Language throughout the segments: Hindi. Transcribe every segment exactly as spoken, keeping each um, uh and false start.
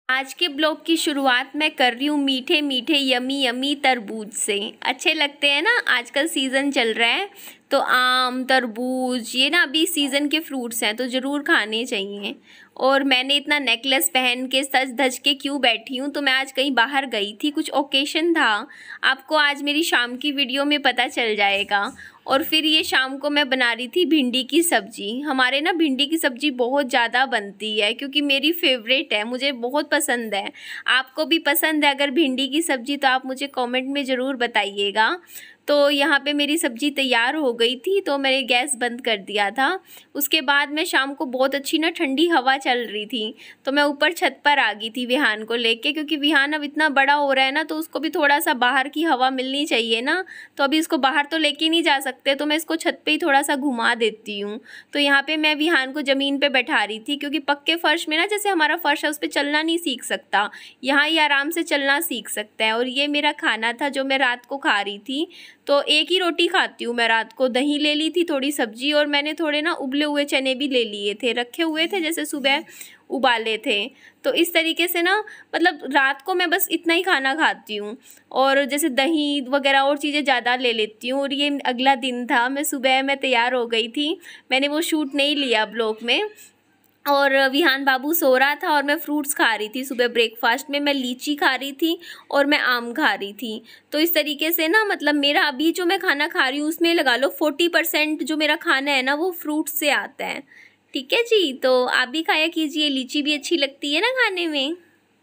आज के ब्लॉग की शुरुआत मैं कर रही हूँ मीठे मीठे यमी यमी तरबूज से। अच्छे लगते हैं ना, आजकल सीज़न चल रहा है तो आम तरबूज ये ना अभी सीज़न के फ्रूट्स हैं तो ज़रूर खाने चाहिए। और मैंने इतना नेकलेस पहन के सज धज के क्यों बैठी हूँ, तो मैं आज कहीं बाहर गई थी, कुछ ओकेशन था। आपको आज मेरी शाम की वीडियो में पता चल जाएगा। और फिर ये शाम को मैं बना रही थी भिंडी की सब्ज़ी। हमारे ना भिंडी की सब्ज़ी बहुत ज़्यादा बनती है क्योंकि मेरी फेवरेट है, मुझे बहुत पसंद है। आपको भी पसंद है अगर भिंडी की सब्ज़ी तो आप मुझे कमेंट में ज़रूर बताइएगा। तो यहाँ पे मेरी सब्ज़ी तैयार हो गई थी तो मैंने गैस बंद कर दिया था। उसके बाद मैं शाम को बहुत अच्छी ना ठंडी हवा चल रही थी तो मैं ऊपर छत पर आ गई थी विहान को लेके, क्योंकि विहान अब इतना बड़ा हो रहा है ना तो उसको भी थोड़ा सा बाहर की हवा मिलनी चाहिए ना। तो अभी इसको बाहर तो लेके नहीं जा सकते तो मैं इसको छत पे ही थोड़ा सा घुमा देती हूँ। तो यहाँ पे मैं विहान को ज़मीन पे बैठा रही थी क्योंकि पक्के फ़र्श में ना, जैसे हमारा फ़र्श है उस पर चलना नहीं सीख सकता, यहाँ ये आराम से चलना सीख सकता है। और ये मेरा खाना था जो मैं रात को खा रही थी। तो एक ही रोटी खाती हूँ मैं रात को। दही ले ली थी, थोड़ी सब्जी, और मैंने थोड़े ना उबले हुए चने भी ले लिए थे, रखे हुए थे जैसे सुबह उबाले थे। तो इस तरीके से ना मतलब रात को मैं बस इतना ही खाना खाती हूँ और जैसे दही वगैरह और चीज़ें ज़्यादा ले लेती हूँ। और ये अगला दिन था, मैं सुबह मैं तैयार हो गई थी, मैंने वो शूट नहीं लिया ब्लॉग में। और विहान बाबू सो रहा था और मैं फ्रूट्स खा रही थी। सुबह ब्रेकफास्ट में मैं लीची खा रही थी और मैं आम खा रही थी। तो इस तरीके से ना मतलब मेरा अभी जो मैं खाना खा रही हूँ उसमें लगा लो फोर्टी परसेंट जो मेरा खाना है ना वो फ्रूट्स से आता है। ठीक है जी, तो आप भी खाया कीजिए, लीची भी अच्छी लगती है ना खाने में।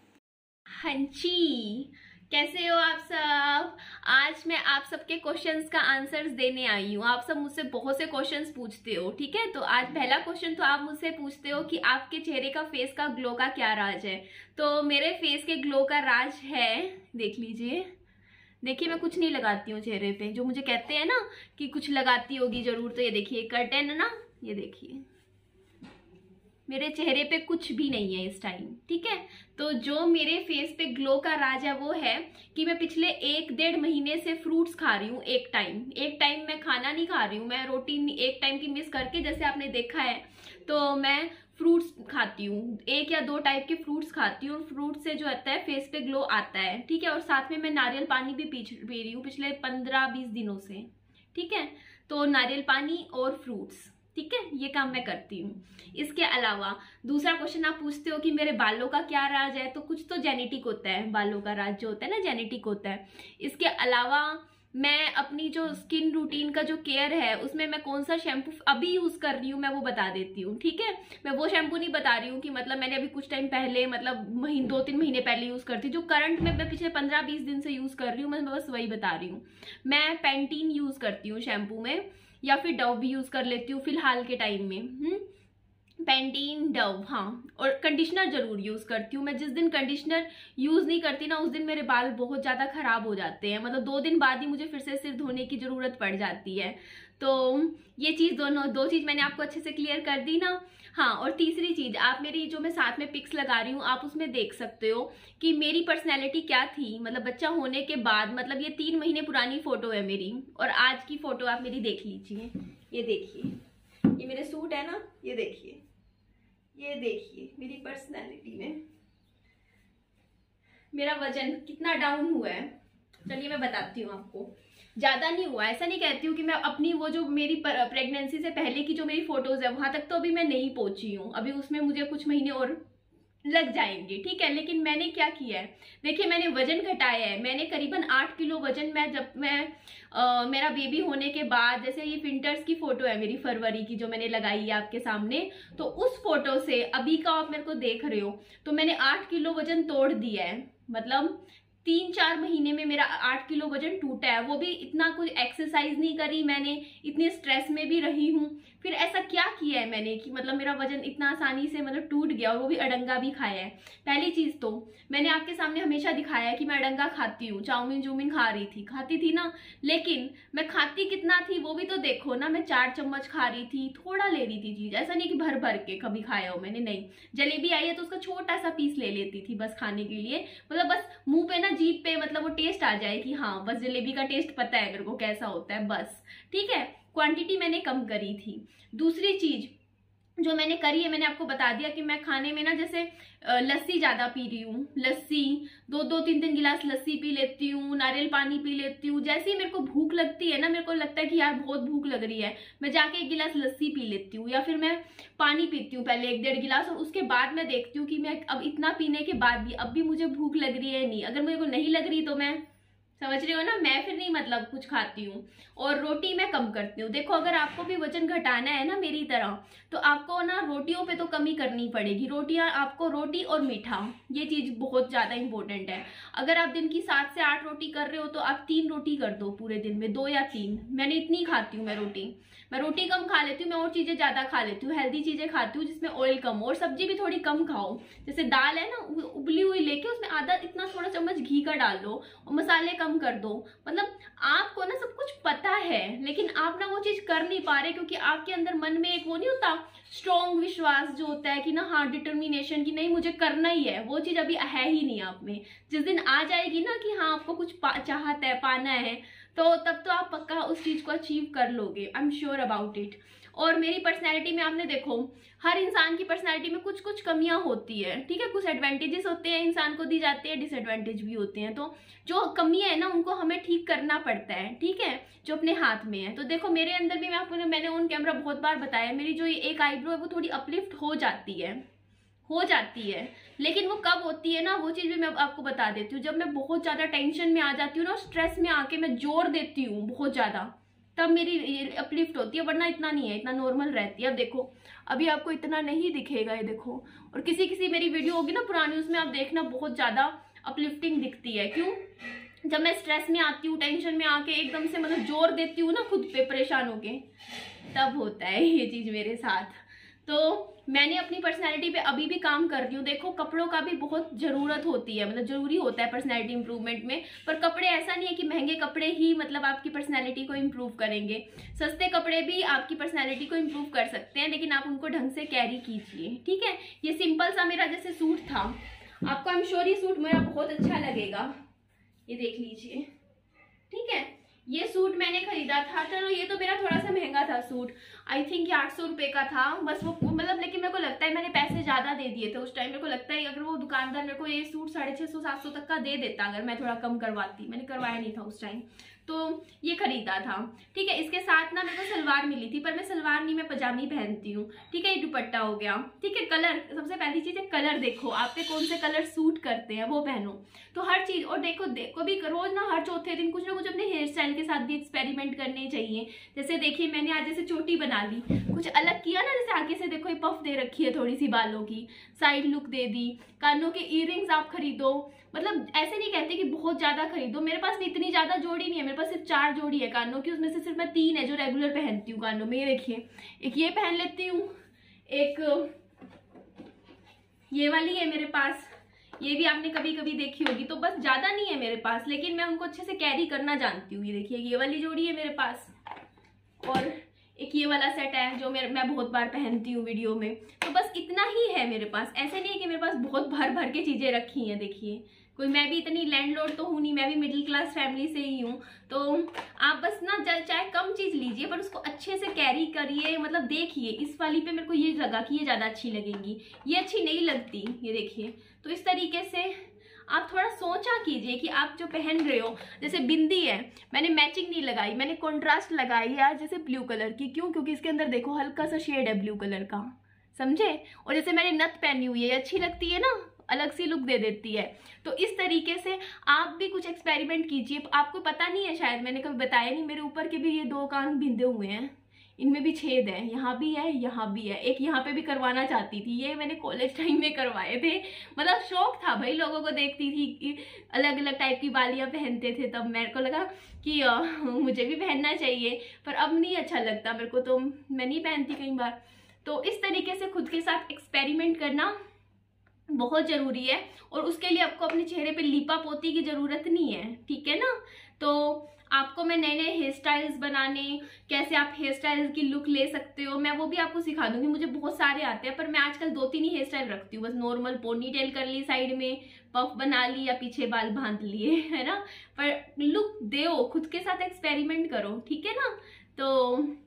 हाँ जी, कैसे हो आप सब? आज मैं आप सबके क्वेश्चंस का आंसर्स देने आई हूँ। आप सब मुझसे बहुत से क्वेश्चंस पूछते हो, ठीक है। तो आज पहला क्वेश्चन तो आप मुझसे पूछते हो कि आपके चेहरे का, फेस का ग्लो का क्या राज है। तो मेरे फेस के ग्लो का राज है, देख लीजिए। देखिए मैं कुछ नहीं लगाती हूँ चेहरे पे, जो मुझे कहते हैं ना कि कुछ लगाती होगी जरूर। तो ये देखिए कर्टन है ना, ये देखिए मेरे चेहरे पे कुछ भी नहीं है इस टाइम, ठीक है। तो जो मेरे फेस पे ग्लो का राज है वो है कि मैं पिछले एक डेढ़ महीने से फ्रूट्स खा रही हूँ। एक टाइम एक टाइम मैं खाना नहीं खा रही हूँ, मैं रोटी एक टाइम की मिस करके, जैसे आपने देखा है, तो मैं फ्रूट्स खाती हूँ। एक या दो टाइप के फ्रूट्स खाती हूँ। फ्रूट से जो आता है फेस पे ग्लो आता है, ठीक है। और साथ में मैं नारियल पानी भी पी पी रही हूँ पिछले पंद्रह बीस दिनों से, ठीक है। तो नारियल पानी और फ्रूट्स, ठीक है, ये काम मैं करती हूँ। इसके अलावा दूसरा क्वेश्चन आप पूछते हो कि मेरे बालों का क्या राज है। तो कुछ तो जेनेटिक होता है, बालों का राज जो होता है ना जेनेटिक होता है। इसके अलावा मैं अपनी जो स्किन रूटीन का जो केयर है उसमें मैं कौन सा शैम्पू अभी यूज कर रही हूँ मैं वो बता देती हूँ, ठीक है। मैं वो शैम्पू नहीं बता रही हूँ कि मतलब मैंने अभी कुछ टाइम पहले, मतलब महीने दो तीन महीने पहले यूज करती, जो करंट में मैं पिछले पंद्रह बीस दिन से यूज कर रही हूँ, मैं बस वही बता रही हूँ। मैं पेंटीन यूज करती हूँ शैम्पू में, या फिर डव भी यूज कर लेती हूँ फिलहाल के टाइम में। हम्म पेंटीन, डव, हाँ। और कंडीशनर जरूर यूज करती हूँ मैं। जिस दिन कंडीशनर यूज नहीं करती ना उस दिन मेरे बाल बहुत ज्यादा खराब हो जाते हैं, मतलब दो दिन बाद ही मुझे फिर से सिर धोने की जरूरत पड़ जाती है। तो ये चीज दोनों दो चीज मैंने आपको अच्छे से क्लियर कर दी ना। हाँ, और तीसरी चीज, आप मेरी जो मैं साथ में पिक्स लगा रही हूँ आप उसमें देख सकते हो कि मेरी पर्सनैलिटी क्या थी, मतलब बच्चा होने के बाद। मतलब ये तीन महीने पुरानी फोटो है मेरी और आज की फोटो आप मेरी देख लीजिए। ये देखिए, ये मेरे सूट है ना, ये देखिए, ये देखिए मेरी पर्सनैलिटी में मेरा वजन कितना डाउन हुआ है। चलिए मैं बताती हूँ आपको। ज्यादा नहीं हुआ, ऐसा नहीं कहती हूँ कि मैं अपनी वो जो मेरी प्रेगनेंसी से पहले की जो मेरी फोटोज है वहां तक तो अभी मैं नहीं पहुंची हूँ, अभी उसमें मुझे कुछ महीने और लग जाएंगे, ठीक है। लेकिन मैंने क्या किया है, देखिए मैंने वजन घटाया है। मैंने करीबन आठ किलो वजन, मैं जब मैं आ, मेरा बेबी होने के बाद, जैसे ये विंटर्स की फोटो है मेरी फरवरी की जो मैंने लगाई है आपके सामने, तो उस फोटो से अभी का आप मेरे को देख रहे हो तो मैंने आठ किलो वजन तोड़ दिया है। मतलब तीन चार महीने में मेरा आठ किलो वजन टूटा है। वो भी इतना कुछ एक्सरसाइज नहीं करी मैंने, इतने स्ट्रेस में भी रही हूँ। फिर ऐसा क्या किया है मैंने कि मतलब मेरा वजन इतना आसानी से मतलब टूट गया, और वो भी अडंगा भी खाया है। पहली चीज तो मैंने आपके सामने हमेशा दिखाया है कि मैं अडंगा खाती हूँ, चाउमीन जूमिन खा रही थी, खाती थी ना। लेकिन मैं खाती कितना थी वो भी तो देखो ना। मैं चार चम्मच खा रही थी, थोड़ा ले रही थी चीज, ऐसा नहीं कि भर भर के कभी खाया हो मैंने, नहीं। जलेबी आई है तो उसका छोटा सा पीस ले लेती थी बस खाने के लिए, मतलब बस मुंह पे ना, जीभ पे, मतलब वो टेस्ट आ जाए कि हाँ बस जलेबी का टेस्ट पता है मेरे को कैसा होता है, बस, ठीक है। क्वांटिटी मैंने कम करी थी। दूसरी चीज, जो मैंने करी है, मैंने आपको बता दिया कि मैं खाने में ना जैसे लस्सी ज्यादा पी रही हूँ, लस्सी दो दो तीन तीन गिलास लस्सी पी लेती हूँ, नारियल पानी पी लेती हूँ। जैसे ही मेरे को भूख लगती है ना, मेरे को लगता है कि यार बहुत भूख लग रही है, मैं जाके एक गिलास लस्सी पी लेती हूँ, या फिर मैं पानी पीती हूँ पहले एक डेढ़ गिलास, और उसके बाद मैं देखती हूँ कि मैं अब इतना पीने के बाद भी अब भी मुझे भूख लग रही है नहीं। अगर मुझे को नहीं लग रही तो मैं, समझ रहे हो ना, मैं फिर नहीं मतलब कुछ खाती हूँ। और रोटी मैं कम करती हूँ। देखो अगर आपको भी वजन घटाना है ना मेरी तरह, तो आपको ना रोटियों पे तो कमी करनी पड़ेगी। रोटियां आपको, रोटी और मीठा, ये चीज बहुत ज्यादा इंपॉर्टेंट है। अगर आप दिन की सात से आठ रोटी कर रहे हो तो आप तीन रोटी कर दो पूरे दिन में, दो या तीन। मैंने इतनी खाती हूँ मैं रोटी। मैं रोटी कम खा लेती हूँ, मैं और चीजें ज्यादा खा लेती हूँ, हेल्दी चीजें खाती हूँ जिसमें ऑयल कम हो, और सब्जी भी थोड़ी कम खाओ। जैसे दाल है ना, उबली हुई लेके उसमें आधा इतना थोड़ा चम्मच घी का डाल दो, और मसाले कम कर दो। मतलब आपको ना सब कुछ पता है, लेकिन आप ना वो चीज कर नहीं पा रहे, क्योंकि आपके अंदर मन में एक वो नहीं होता स्ट्रॉन्ग विश्वास जो होता है कि ना, हाँ डिटर्मिनेशन की नहीं मुझे करना ही है, वो चीज अभी है ही नहीं आप में। जिस दिन आ जाएगी ना कि हाँ आपको कुछ चाहत है, पाना है, तो तब तो आप पक्का उस चीज को अचीव कर लोगे। I am sure about it. और मेरी पर्सनैलिटी में आपने देखो, हर इंसान की पर्सनैलिटी में कुछ कुछ कमियां होती है, ठीक है। कुछ एडवांटेजेस होते हैं इंसान को दी जाती है, डिसएडवांटेज भी होते हैं। तो जो कमियां है ना उनको हमें ठीक करना पड़ता है, ठीक है, जो अपने हाथ में है। तो देखो मेरे अंदर भी, मैं आपको मैंने ऑन कैमरा बहुत बार बताया, मेरी जो ये एक आईब्रो है वो थोड़ी अपलिफ्ट हो जाती है, हो जाती है। लेकिन वो कब होती है ना, वो चीज भी मैं आपको बता देती हूँ। जब मैं बहुत ज्यादा टेंशन में आ जाती हूँ ना, स्ट्रेस में आके मैं जोर देती हूँ बहुत ज्यादा, तब मेरी अपलिफ्ट होती है, वरना इतना नहीं है, इतना नॉर्मल रहती है। अब देखो अभी आपको इतना नहीं दिखेगा, ये देखो। और किसी किसी मेरी वीडियो होगी ना पुरानी, उसमें आप देखना बहुत ज्यादा अपलिफ्टिंग दिखती है। क्यों? जब मैं स्ट्रेस में आती हूँ, टेंशन में आके एकदम से मतलब जोर देती हूँ ना खुद पे, परेशान होके, तब होता है ये चीज मेरे साथ। तो मैंने अपनी पर्सनैलिटी पे अभी भी काम कर रही हूँ। देखो कपड़ों का भी बहुत जरूरत होती है, मतलब जरूरी होता है पर्सनैलिटी इंप्रूवमेंट में। पर कपड़े ऐसा नहीं है कि महंगे कपड़े ही मतलब आपकी पर्सनैलिटी को इम्प्रूव करेंगे। सस्ते कपड़े भी आपकी पर्सनैलिटी को इम्प्रूव कर सकते हैं, लेकिन आप उनको ढंग से कैरी कीजिए, ठीक है। ये सिंपल सा मेरा जैसे सूट था, आपको आई एम श्योर ये सूट मेरा बहुत अच्छा लगेगा, ये देख लीजिए, ठीक है। ये सूट मैंने खरीदा था, चलो ये तो मेरा थोड़ा सा महंगा था सूट, आई थिंक ये आठ सौ रुपए का था बस वो, मतलब लेकिन मेरे को लगता है मैंने पैसे ज्यादा दे दिए थे उस टाइम। मेरे को लगता है अगर वो दुकानदार मेरे को ये सूट साढ़े छह सौ सात सौ तक का दे देता, अगर मैं थोड़ा कम करवाती। मैंने करवाया नहीं था उस टाइम, तो ये खरीदा था, ठीक है। इसके साथ ना मेरे को सलवार मिली थी, पर मैं सलवार नहीं, मैं पजामी पहनती हूँ, ठीक है। ये दुपट्टा हो गया, ठीक है। कलर, सबसे पहली चीज है कलर, देखो आप पे कौन से कलर सूट करते हैं वो पहनो, तो हर चीज। और देखो देखो भी रोज ना, हर चौथे दिन कुछ ना कुछ अपने हेयर स्टाइल के साथ भी एक्सपेरिमेंट करने चाहिए। जैसे देखिए मैंने आज जैसे चोटी बना ली, कुछ अलग किया ना, जैसे आगे से देखो ये पफ दे रखी है थोड़ी सी बालों की, साइड लुक दे दी। कानों के इयररिंग्स आप खरीदो, मतलब ऐसे नहीं कहते कि बहुत ज्यादा खरीदो, मेरे पास भी इतनी ज्यादा जोड़ी नहीं है, मेरे पास सिर्फ चार जोड़ी है कानों की, उसमें से सिर्फ मैं तीन है जो रेगुलर पहनती हूँ कानों में। ये देखिए, एक ये पहन लेती हूँ, एक ये वाली है मेरे पास, ये भी आपने कभी कभी देखी होगी। तो बस ज्यादा नहीं है मेरे पास, लेकिन मैं उनको अच्छे से कैरी करना जानती हूँ। ये देखिए ये वाली जोड़ी है मेरे पास, और एक ये वाला सेट है जो मेरे मैं बहुत बार पहनती हूँ वीडियो में। तो बस इतना ही है मेरे पास, ऐसे नहीं है कि मेरे पास बहुत भर भर के चीजें रखी हैं। देखिए कोई, मैं भी इतनी लैंडलॉर्ड तो हूँ नहीं, मैं भी मिडिल क्लास फैमिली से ही हूँ। तो आप बस ना चाहे कम चीज लीजिए, पर उसको अच्छे से कैरी करिए, मतलब देखिए इस वाली पे मेरे को ये लगा कि ये ज्यादा अच्छी लगेगी, ये अच्छी नहीं लगती, ये देखिए। तो इस तरीके से आप थोड़ा सोचा कीजिए कि आप जो पहन रहे हो, जैसे बिंदी है, मैंने मैचिंग नहीं लगाई, मैंने कॉन्ट्रास्ट लगाई है जैसे ब्लू कलर की। क्यों? क्योंकि इसके अंदर देखो हल्का सा शेड है ब्लू कलर का, समझे। और जैसे मैंने नथ पहनी हुई है, अच्छी लगती है ना, अलग सी लुक दे देती है। तो इस तरीके से आप भी कुछ एक्सपेरिमेंट कीजिए। आपको पता नहीं है, शायद मैंने कभी बताया नहीं, मेरे ऊपर के भी ये दो कान बिंदे हुए हैं, इनमें भी छेद है, यहाँ भी है, यहाँ भी है, एक यहाँ पे भी करवाना चाहती थी, ये मैंने कॉलेज टाइम में करवाए थे। मतलब शौक था भाई, लोगों को देखती थी कि अलग अलग टाइप की बालियां पहनते थे, तब मेरे को लगा कि आ, मुझे भी पहनना चाहिए, पर अब नहीं अच्छा लगता मेरे को, तो मैं नहीं पहनती कई बार। तो इस तरीके से खुद के साथ एक्सपेरिमेंट करना बहुत जरूरी है, और उसके लिए आपको अपने चेहरे पे लीपा पोती की जरूरत नहीं है, ठीक है ना। तो आपको मैं नए नए हेयर स्टाइल्स बनाने, कैसे आप हेयर स्टाइल्स की लुक ले सकते हो, मैं वो भी आपको सिखा दूंगी। मुझे बहुत सारे आते हैं, पर मैं आजकल दो तीन ही हेयर स्टाइल रखती हूँ बस। नॉर्मल पोनी टेल कर ली साइड में, पफ बना ली, या पीछे बाल बांध लिए, है ना। पर लुक दो, खुद के साथ एक्सपेरिमेंट करो, ठीक है ना। तो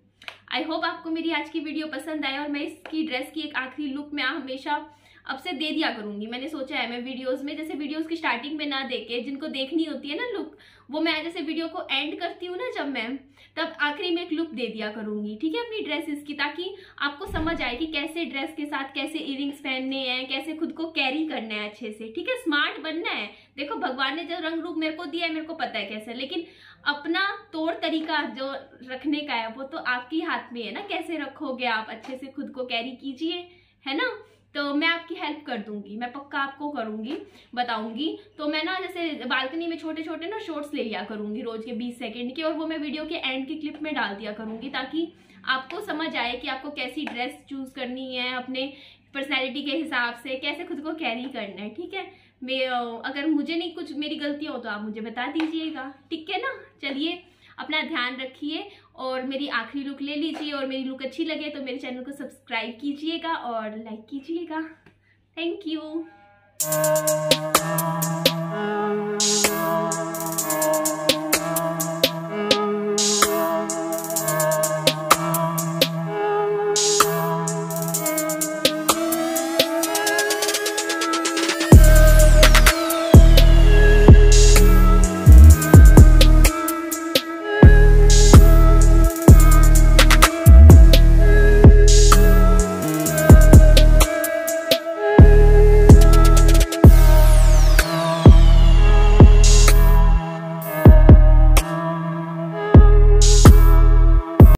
आई होप आपको मेरी आज की वीडियो पसंद आए और मैं इसकी ड्रेस की एक आखिरी लुक में हमेशा अब से दे दिया करूंगी। मैंने सोचा है मैं वीडियोस में, जैसे वीडियोस की स्टार्टिंग में ना देके जिनको देखनी होती है ना लुक, वो मैं जैसे वीडियो को एंड करती हूँ ना जब मैं, तब आखिरी में एक लुक दे दिया करूंगी, ठीक है, अपनी ड्रेसेस की, ताकि आपको समझ आए कि कैसे ड्रेस के साथ कैसे इयरिंग्स पहनने हैं, कैसे खुद को कैरी करना है अच्छे से, ठीक है, स्मार्ट बनना है। देखो भगवान ने जो रंग रूप मेरे को दिया है मेरे को पता है कैसे, लेकिन अपना तौर तरीका जो रखने का है वो तो आपके हाथ में है ना, कैसे रखोगे आप, अच्छे से खुद को कैरी कीजिए, है ना। तो मैं आपकी हेल्प कर दूंगी, मैं पक्का आपको करूंगी, बताऊंगी। तो मैं ना जैसे बालकनी में छोटे छोटे ना शॉर्ट्स ले लिया करूंगी रोज के बीस सेकंड के, और वो मैं वीडियो के एंड की क्लिप में डाल दिया करूंगी, ताकि आपको समझ आए कि आपको कैसी ड्रेस चूज करनी है, अपने पर्सनैलिटी के हिसाब से कैसे खुद को कैरी करना है, ठीक है। मैं अगर मुझे नहीं कुछ मेरी गलतियां हो तो आप मुझे बता दीजिएगा, ठीक है ना। चलिए अपना ध्यान रखिए और मेरी आखिरी लुक ले लीजिए, और मेरी लुक अच्छी लगे तो मेरे चैनल को सब्सक्राइब कीजिएगा और लाइक कीजिएगा। Thank you.